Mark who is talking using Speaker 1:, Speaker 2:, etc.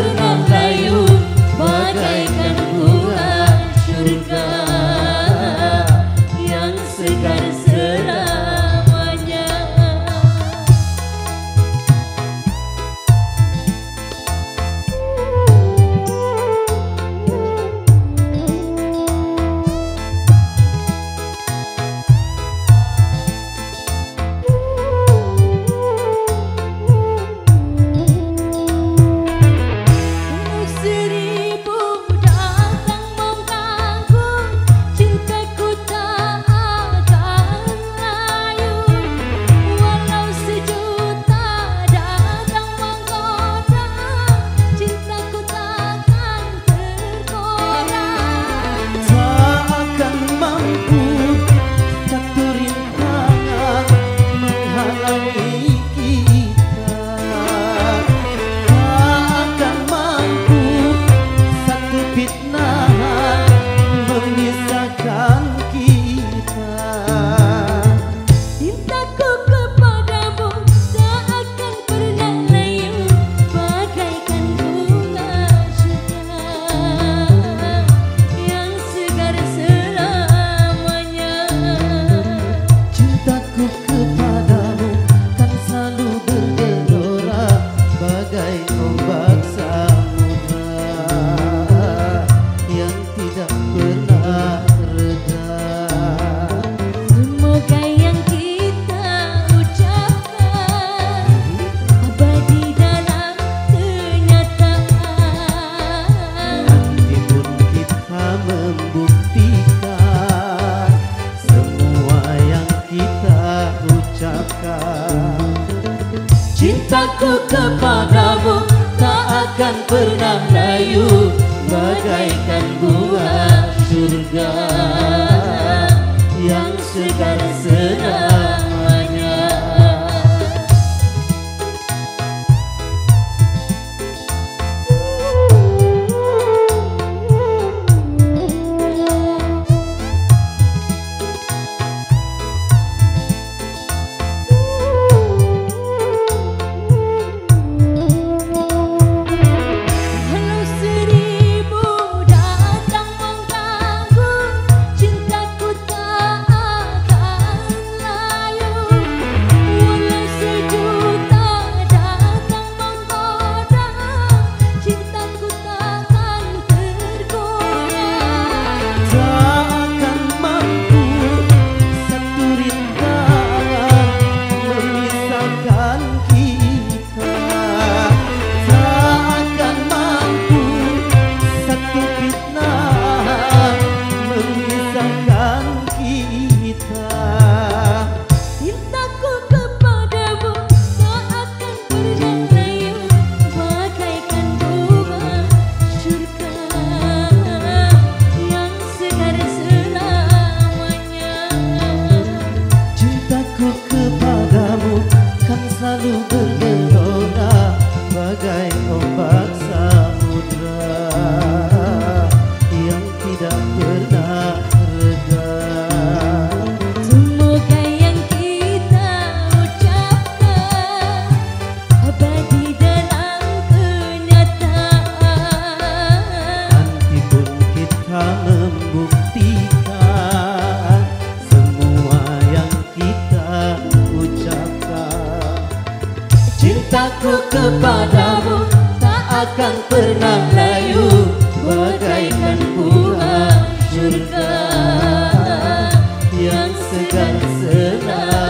Speaker 1: pernah layu bagaikan bunga surga yang segar selamanya. Cintaku kepadamu tak akan pernah layu bagaikan bunga surga yang segar selamanya.
Speaker 2: Selalu bergelora bagai ombak samudra yang tidak pernah reda.
Speaker 1: Semoga yang kita ucapkan abadi dalam kenyataan.
Speaker 2: Nanti pun kita membuktikan semua yang kita ucapkan.
Speaker 1: Cintaku kepadamu tak akan pernah layu bagaikan bunga surga yang segar selamanya.